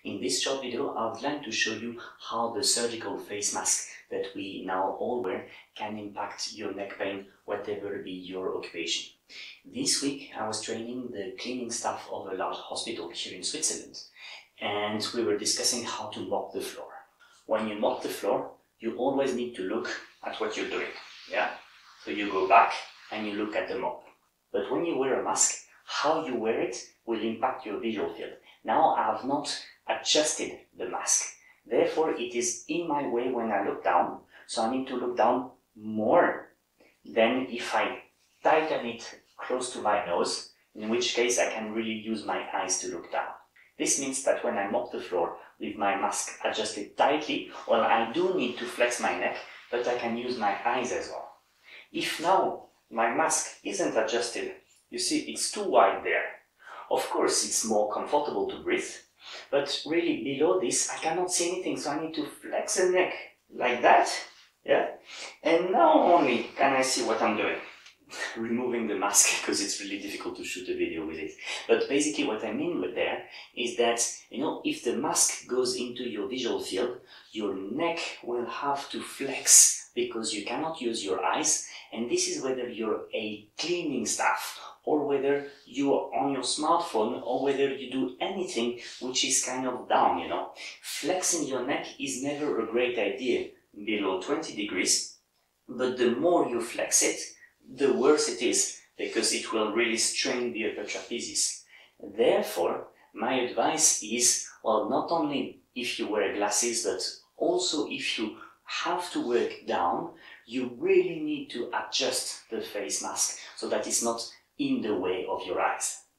In this short video, I would like to show you how the surgical face mask that we now all wear can impact your neck pain, whatever be your occupation. This week, I was training the cleaning staff of a large hospital here in Switzerland, and we were discussing how to mop the floor. When you mop the floor, you always need to look at what you're doing, yeah? So you go back and you look at the mop. But when you wear a mask, how you wear it will impact your visual field. Now I have not adjusted the mask, therefore it is in my way when I look down, so I need to look down more than if I tighten it close to my nose, in which case I can really use my eyes to look down. This means that when I mop the floor with my mask adjusted tightly, well, I do need to flex my neck, but I can use my eyes as well. If now my mask isn't adjusted, you see it's too wide there. Of course it's more comfortable to breathe, but really below this I cannot see anything, so I need to flex the neck like that, yeah? And now only can I see what I'm doing. Removing the mask because it's really difficult to shoot a video with it. But basically what I mean with there is that, if the mask goes into your visual field, your neck will have to flex because you cannot use your eyes, and this is whether you're a cleaning staff or whether you are on your smartphone or whether you do anything which is kind of down, Flexing your neck is never a great idea below 20 degrees, but the more you flex it, the worse it is, because it will really strain the upper trapezius. Therefore, my advice is, well, not only if you wear glasses, but also if you have to work down, you really need to adjust the face mask so that it's not in the way of your eyes.